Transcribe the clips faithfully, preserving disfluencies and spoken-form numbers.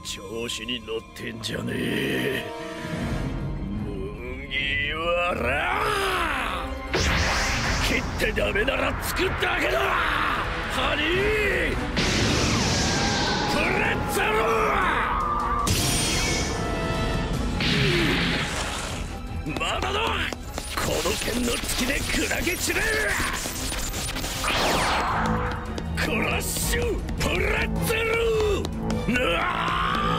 調子に乗ってんじゃねえ麦わら。切ってダメなら作ってあげろハニープレッツェル。まだだ、この剣の突きで砕け散れ。クラッシュプレッツェル。うわ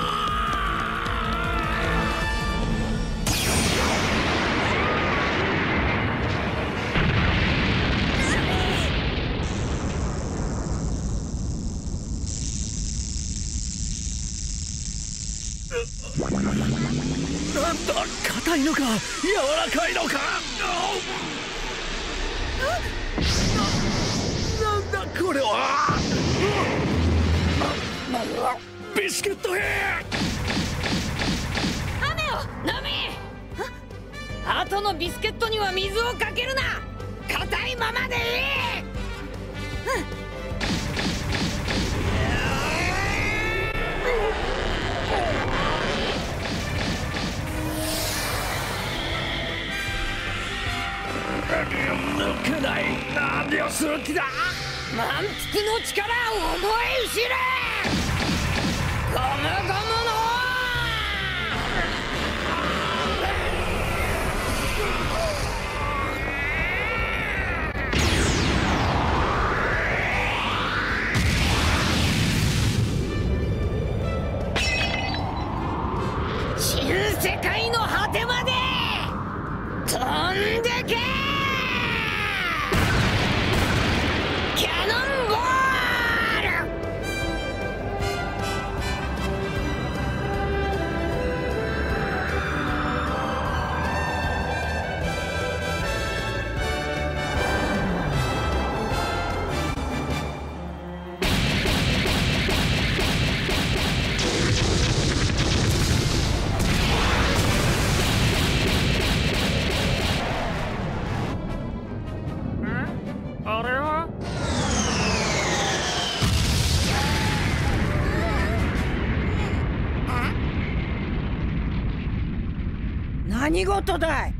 なんだ、硬いのか柔らかいのか。な、なんだこれは。ビスケット兵。 雨を飲め。あとのビスケットには水をかけるな。硬いままでいい。 抜けない。何をする気だ。 満腹の力を思い知れ。ゴムゴムの新世界の果てまで飛んでけ。キャノンボール。 あれは何事だい。